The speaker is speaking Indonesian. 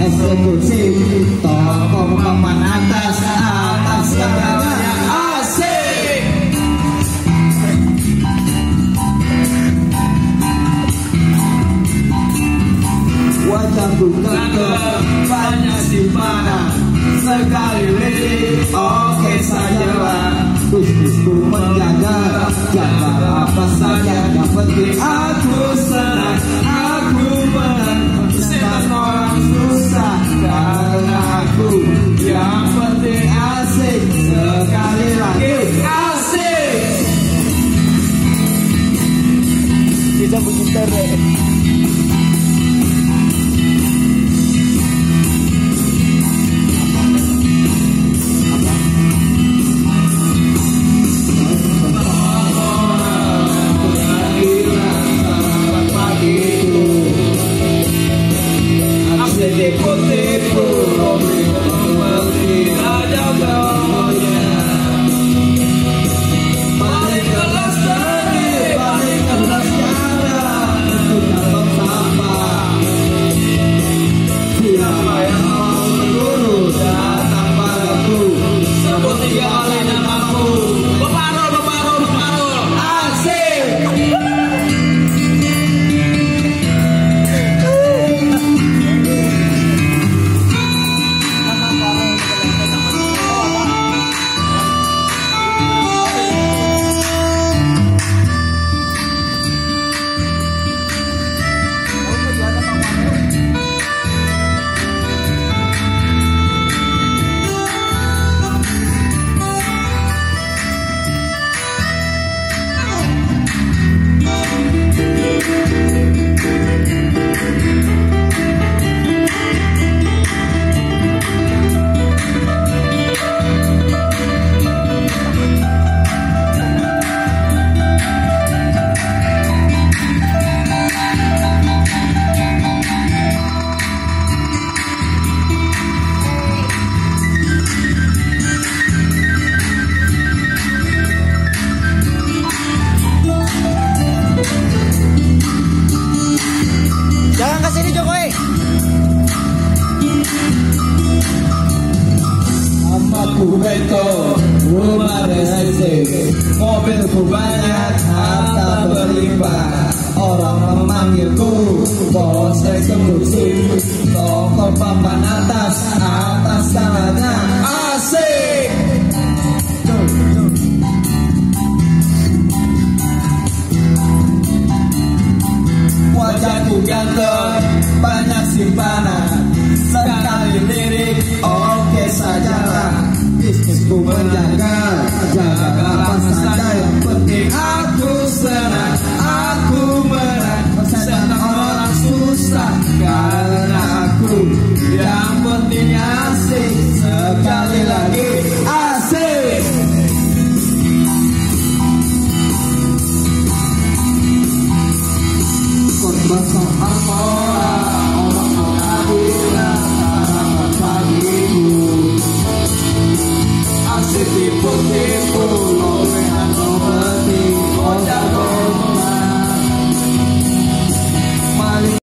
eksklusif, toko papan atas segalanya asik. Wajahku kekeh, banyak simpanan, sekali lirik oke saja lah. Bisnisku menjaga, jaga apa saja, yang penting aku senang, aku menang. Senang orang susah karena aku, yang penting asik. Sekali lagi asik. Bisa berputar tipu-tipu, membeli aja bawahnya. Balik kelas tadi, balik kelas sekarang, sudah sampah. Siapa yang mau mengguru datang padaku, sebut 3 kali namaku. Beparol, beparol, beparol, asik. Jangan ke sini Jokowi. Amaku bento, rumah resesi, mobilku banyak, harta berlimpah. Orang memanggilku bos eksklusif, toko papan atas segalanya asik. Wajahku ganteng, banyak simpanan, sekali lirik oke sajalah. Bisnisku menjaga,